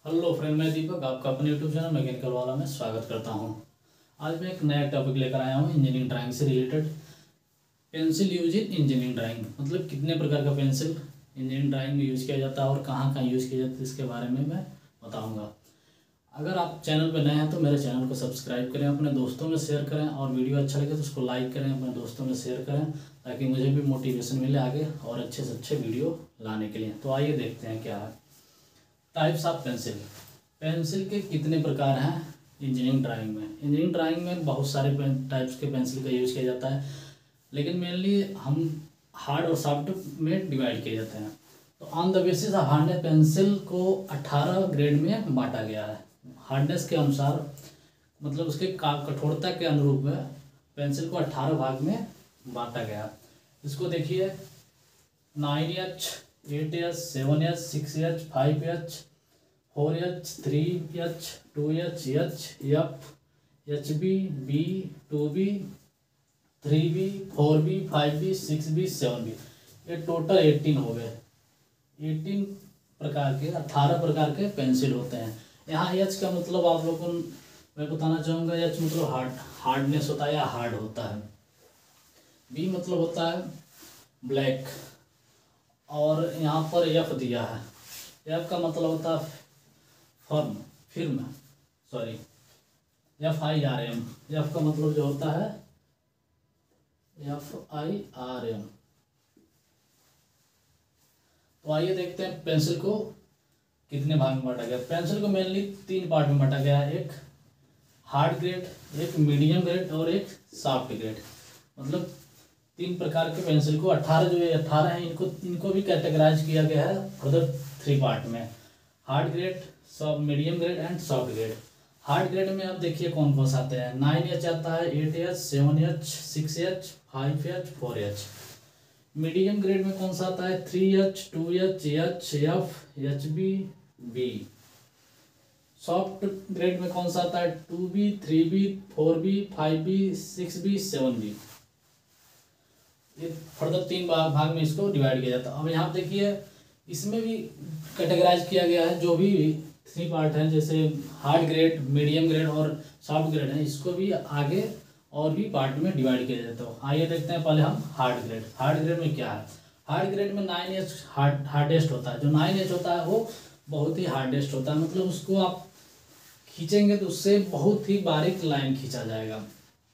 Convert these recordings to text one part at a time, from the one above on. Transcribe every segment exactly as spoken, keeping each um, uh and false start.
Hello friend, मैं दीपक आपका अपने यूट्यूब चैनल मैकेनिकल वाला में स्वागत करता हूं। आज मैं एक नया टॉपिक लेकर आया हूं इंजीनियरिंग ड्राइंग से related. Pencil use in engineering drawing, मतलब कितने प्रकार का पेंसिल इंजीनियरिंग ड्राइंग में यूज़ किया जाता है और कहां कहां यूज़ किया जाता है, इसके बारे में मैं बताऊँगा। अगर आप चैनल पर नए हैं तो मेरे चैनल को सब्सक्राइब करें, अपने दोस्तों में शेयर करें और वीडियो अच्छा लगे तो उसको लाइक करें, अपने दोस्तों में शेयर करें ताकि मुझे भी मोटिवेशन मिले आगे और अच्छे से अच्छे वीडियो लाने के लिए। तो आइए देखते हैं क्या है टाइप्स ऑफ पेंसिल। पेंसिल के कितने प्रकार हैं इंजीनियरिंग ड्राइंग में। इंजीनियरिंग ड्राइंग में बहुत सारे टाइप्स के पेंसिल का यूज़ किया जाता है, लेकिन मेनली हम हार्ड और सॉफ्ट में डिवाइड किए जाते हैं। तो on the basis of hardness pencil को अट्ठारह ग्रेड में बांटा गया है। हार्डनेस के अनुसार, मतलब उसके कठोरता के अनुरूप में पेंसिल को अट्ठारह भाग में बांटा गया। इसको देखिए, nine H, eight H, seven H, six H, five H, four H, three H, two H, H, F, H B, B, two B, three B, four B, five B, six B, seven B, ये total eighteen हो गए। Eighteen प्रकार के, अट्ठारह प्रकार के pencil होते हैं। यहाँ एच का मतलब आप लोगों को मैं बताना चाहूँगा, एच मतलब हार्ड हार्डनेस होता है या हार्ड होता है। बी मतलब होता है ब्लैक, और यहाँ पर एफ दिया है, एफ का मतलब होता है firm firm sorry F I R M. F का मतलब जो होता है एफ आई आर एम। तो आइए देखते हैं पेंसिल को कितने भाग में बांटा गया। पेंसिल को मेनली तीन पार्ट में बांटा गया है, एक हार्ड ग्रेड, एक मीडियम ग्रेड और एक सॉफ्ट ग्रेड। मतलब तीन प्रकार के पेंसिल को, अट्ठारह जो ये अट्ठारह हैं, इनको इनको भी कैटेगराइज किया गया है फर्दर थ्री पार्ट में, हार्ड ग्रेड, सब medium grade and soft grade. Hard grade में आप देखिए कौन कौन सा आते हैं। नाइन एच आता है, eight H, seven H, six H, five H, four H. Medium grade में कौन सा आता है, three H, two H, H, F, H B, B. Soft grade में कौन सा आता है, two B, three B, four B, five B, six B, seven B. ये फर्दर तीन भाग में इसको डिवाइड किया जाता है। अब यहाँ देखिए, इसमें भी कैटेगराइज किया गया है जो भी थ्री पार्ट हैं, जैसे हार्ड ग्रेड, मीडियम ग्रेड और सॉफ्ट ग्रेड है, इसको भी आगे और भी पार्ट में डिवाइड किया जाता है। आइए देखते हैं पहले हम हार्ड ग्रेड। हार्ड ग्रेड में क्या है, हार्ड ग्रेड में नाइन एच हार्ड हार्डेस्ट होता है। जो नाइन एच होता है वो बहुत ही हार्डेस्ट होता है, मतलब उसको आप खींचेंगे तो उससे बहुत ही बारीक लाइन खींचा जाएगा।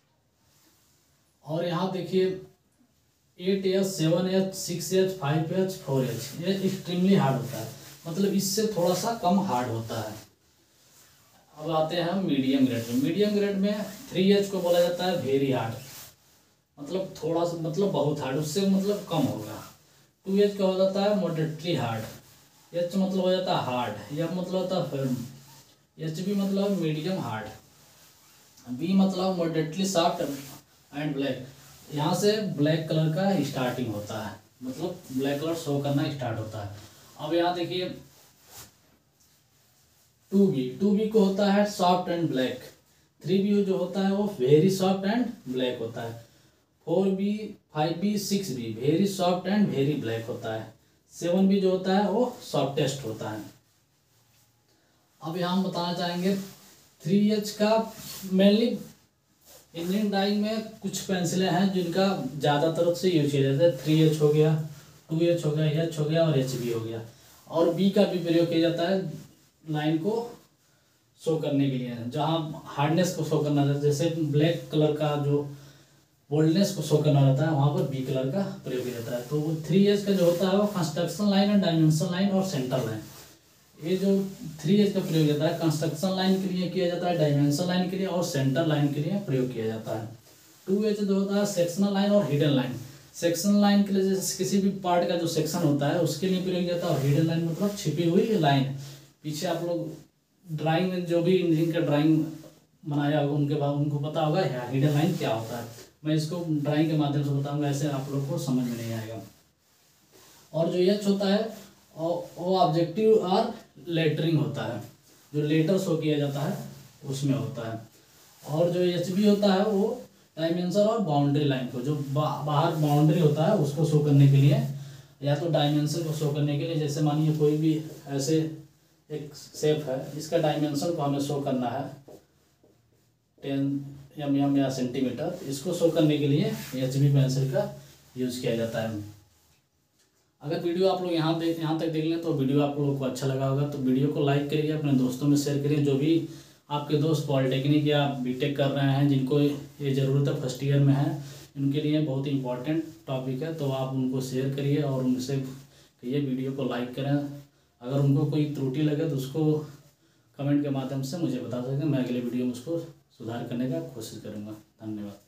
और यहाँ देखिए, eight H, seven H, six H, five H, four H, ये एक्सट्रीमली हार्ड होता है, मतलब इससे थोड़ा सा कम हार्ड होता है। अब आते हैं हम मीडियम ग्रेड में। मीडियम ग्रेड में थ्री एच को बोला जाता है वेरी हार्ड, मतलब थोड़ा सा, मतलब बहुत हार्ड, उससे मतलब कम होगा। टू एच का हो जाता है मॉडरेटली हार्ड, एच मतलब हो जाता है हार्ड, एफ मतलब होता है फर्म, एच बी मतलब मीडियम हार्ड, बी मतलब मॉडरेटली सॉफ्ट एंड ब्लैक। यहाँ से ब्लैक कलर का स्टार्टिंग होता है, मतलब ब्लैक कलर शो करना स्टार्ट होता है। अब यहाँ देखिए, टू बी टू बी को होता है soft and black. Three B जो होता है वो वेरी सॉफ्ट एंड ब्लैक होता है। Four B, five B, six B very soft and very black होता है। सेवन बी जो होता है वो सॉफ्टेस्ट होता है। अब यहाँ हम बताना चाहेंगे थ्री एच का मेनली इंजीनियरिंग ड्राइंग में कुछ पेंसिलें हैं जिनका ज़्यादातर से यूज किया जाता है। थ्री एच हो गया, टू एच हो गया, एच हो गया और एच बी हो गया। और बी का भी प्रयोग किया जाता है लाइन को शो करने के लिए, जहाँ हार्डनेस को शो करना रहता है, जैसे ब्लैक कलर का जो बोल्डनेस को शो करना रहता है वहाँ पर बी कलर का प्रयोग किया जाता है। तो वो थ्री एच का जो होता है वो कंस्ट्रक्शन लाइन और डायमेंशन लाइन और सेंटर लाइन, ये जो थ्री एच का प्रयोग जाता है कंस्ट्रक्शन लाइन के लिए किया जाता है, डायमेंशन लाइन के लिए और सेंटर लाइन के लिए प्रयोग किया जाता है। टू एच जो होता है सेक्शनल लाइन और हिडन लाइन। सेक्शनल लाइन के लिए जैसे किसी भी पार्ट का जो सेक्शन होता है उसके लिए प्रयोग किया जाता है, और हिडन लाइन मतलब छिपी हुई लाइन। पीछे आप लोग ड्राइंग में जो भी इंजीनियरिंग का ड्राइंग बनाया होगा उनके बाद उनको पता होगा हिडन लाइन क्या होता है। मैं इसको ड्राइंग के माध्यम से बताऊंगा, ऐसे आप लोग को समझ में नहीं आएगा। और जो एच होता है वो ऑब्जेक्टिव और लेटरिंग होता है, जो लेटर शो किया जाता है उसमें होता है। और जो एच बी होता है वो डायमेंशन और बाउंड्री लाइन को, जो बा, बाहर बाउंड्री होता है उसको शो करने के लिए, या तो डायमेंशन को शो करने के लिए, जैसे मानिए कोई भी ऐसे एक शेप है, इसका डायमेंशन को हमें शो करना है टेन एम एम या सेंटीमीटर। इसको शो करने के लिए एच बी पेंसिल का यूज़ किया जाता है। अगर वीडियो आप लोग यहाँ देख यहाँ तक देख लें तो वीडियो आप लोगों को अच्छा लगा होगा तो वीडियो को लाइक करिए, अपने दोस्तों में शेयर करिए। जो भी आपके दोस्त पॉलिटेक्निक या बीटेक कर रहे हैं, जिनको ये ज़रूरत है, फर्स्ट ईयर में है, उनके लिए बहुत ही इंपॉर्टेंट टॉपिक है, तो आप उनको शेयर करिए और उनसे कहिए वीडियो को लाइक करें। अगर उनको कोई त्रुटि लगे तो उसको कमेंट के माध्यम से मुझे बता सकते हैं, मैं अगले वीडियो में उसको सुधार करने का कोशिश करूँगा। धन्यवाद।